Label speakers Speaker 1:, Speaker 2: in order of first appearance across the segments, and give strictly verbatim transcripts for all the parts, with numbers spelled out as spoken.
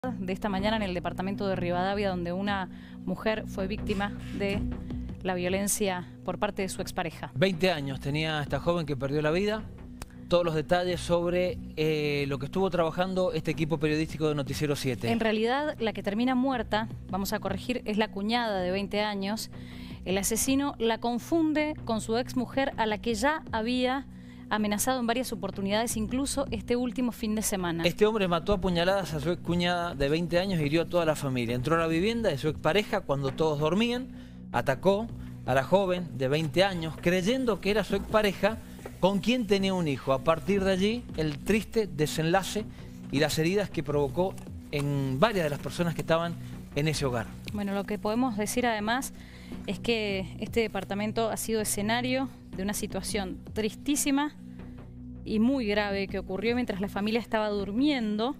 Speaker 1: de esta mañana en el departamento de Rivadavia, donde una mujer fue víctima de la violencia por parte de su expareja.
Speaker 2: veinte años tenía esta joven que perdió la vida. Todos los detalles sobre eh, lo que estuvo trabajando este equipo periodístico de Noticiero siete.
Speaker 1: En realidad, la que termina muerta, vamos a corregir, es la cuñada de veinte años. El asesino la confunde con su exmujer, a la que ya había amenazado en varias oportunidades, incluso este último fin de semana.
Speaker 2: Este hombre mató a puñaladas a su excuñada de veinte años y hirió a toda la familia. Entró a la vivienda de su expareja cuando todos dormían, atacó a la joven de veinte años, creyendo que era su expareja, con quien tenía un hijo. A partir de allí, el triste desenlace y las heridas que provocó en varias de las personas que estaban en ese hogar.
Speaker 1: Bueno, lo que podemos decir además es que este departamento ha sido escenario de una situación tristísima y muy grave que ocurrió mientras la familia estaba durmiendo.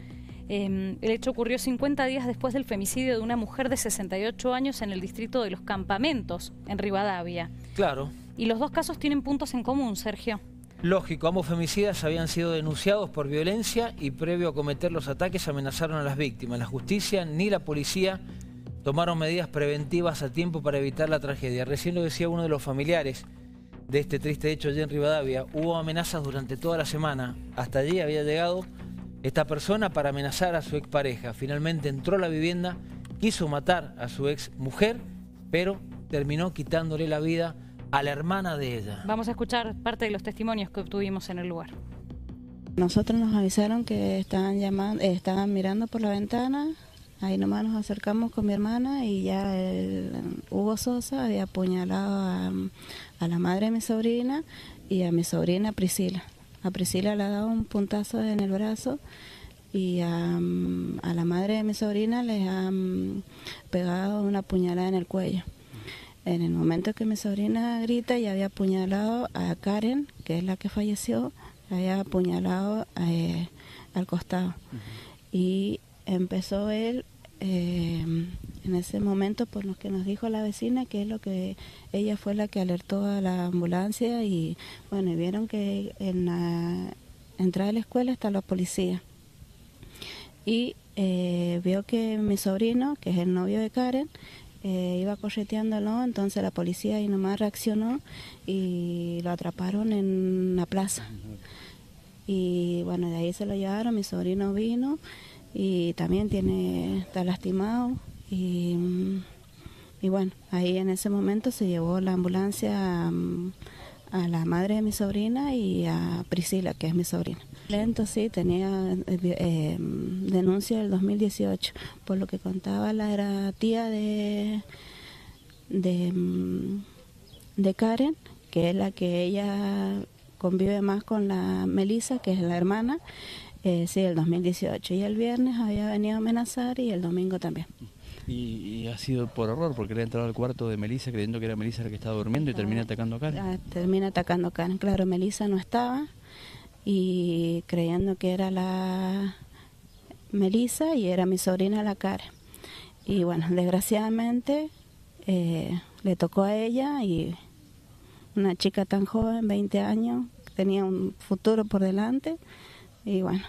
Speaker 1: Eh, el hecho ocurrió cincuenta días después del femicidio de una mujer de sesenta y ocho años en el distrito de Los Campamentos, en Rivadavia.
Speaker 2: Claro.
Speaker 1: Y los dos casos tienen puntos en común, Sergio.
Speaker 2: Lógico, ambos femicidas habían sido denunciados por violencia y previo a cometer los ataques amenazaron a las víctimas. La justicia ni la policía tomaron medidas preventivas a tiempo para evitar la tragedia. Recién lo decía uno de los familiares de este triste hecho allí en Rivadavia. Hubo amenazas durante toda la semana. Hasta allí había llegado esta persona para amenazar a su expareja. Finalmente entró a la vivienda, quiso matar a su ex mujer, pero terminó quitándole la vida a la hermana de ella.
Speaker 1: Vamos a escuchar parte de los testimonios que obtuvimos en el lugar.
Speaker 3: Nosotros nos avisaron que estaban llamando, eh, estaban mirando por la ventana. Ahí nomás nos acercamos con mi hermana y ya el Hugo Sosa había apuñalado a, a la madre de mi sobrina y a mi sobrina Priscila. A Priscila le ha dado un puntazo en el brazo y a, a la madre de mi sobrina le han pegado una puñalada en el cuello. En el momento que mi sobrina grita, ya había apuñalado a Karen, que es la que falleció, había apuñalado eh, al costado. Uh-huh. Y empezó él, eh, en ese momento, por lo que nos dijo la vecina, que es lo que ella fue la que alertó a la ambulancia y bueno, y vieron que en la entrada de la escuela está la policía. Y eh, vio que mi sobrino, que es el novio de Karen, Eh, iba correteándolo, entonces la policía ahí nomás reaccionó y lo atraparon en la plaza. Y bueno, de ahí se lo llevaron, mi sobrino vino y también tiene, está lastimado. Y, y bueno, ahí en ese momento se llevó la ambulancia a, a la madre de mi sobrina y a Priscila, que es mi sobrina. Lento, sí, tenía eh, denuncia del dos mil dieciocho, por lo que contaba la era tía de, de, de Karen, que es la que ella convive más con la Melissa, que es la hermana, eh, sí, el dos mil dieciocho. Y el viernes había venido a amenazar y el domingo también.
Speaker 4: Y, y ha sido por error, porque le ha entrado al cuarto de Melissa creyendo que era Melissa la que estaba durmiendo y termina atacando a Karen.
Speaker 3: Termina atacando a Karen, claro, Melissa no estaba y creyendo que era la Melissa y era mi sobrina la Karen. Y bueno, desgraciadamente eh, le tocó a ella y una chica tan joven, veinte años, tenía un futuro por delante. Y bueno,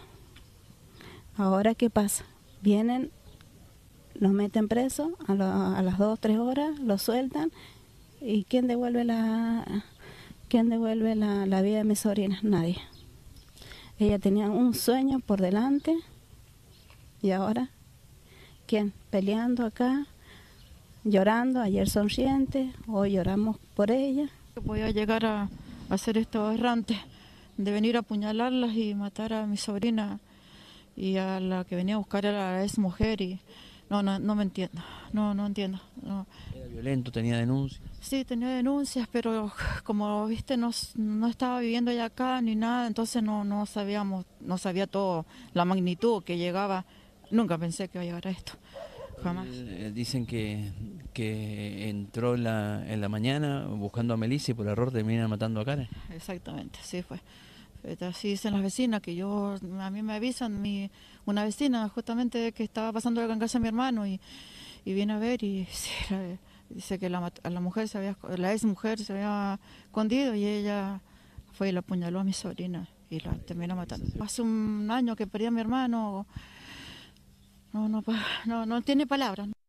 Speaker 3: ahora ¿qué pasa? Vienen, los meten preso a, lo, a las dos, tres horas, los sueltan. ¿Y quién devuelve la, quién devuelve la, la vida de mi sobrina? Nadie. Ella tenía un sueño por delante y ahora, ¿quién? Peleando acá, llorando, ayer sonriente, hoy lloramos por ella.
Speaker 5: Voy a llegar a hacer esto errante, de venir a apuñalarlas y matar a mi sobrina y a la que venía a buscar a la ex mujer y no, no, no me entiendo, no, no entiendo. No.
Speaker 4: ¿Era violento, tenía denuncias?
Speaker 5: Sí, tenía denuncias, pero como viste, no, no estaba viviendo ya acá ni nada, entonces no, no sabíamos, no sabía todo, la magnitud que llegaba, nunca pensé que iba a llegar a esto, jamás.
Speaker 4: Eh, dicen que, que entró en la, en la mañana buscando a Melissa y por error termina matando a Karen.
Speaker 5: Exactamente, sí fue. Así dicen las vecinas, que yo, a mí me avisan, mi, una vecina justamente que estaba pasando la casa a mi hermano y, y viene a ver y sí, la, dice que la, la mujer se había, la ex mujer se había escondido y ella fue y la apuñaló a mi sobrina y la terminó matando. Hace un año que perdí a mi hermano no, pa- no, no tiene palabras.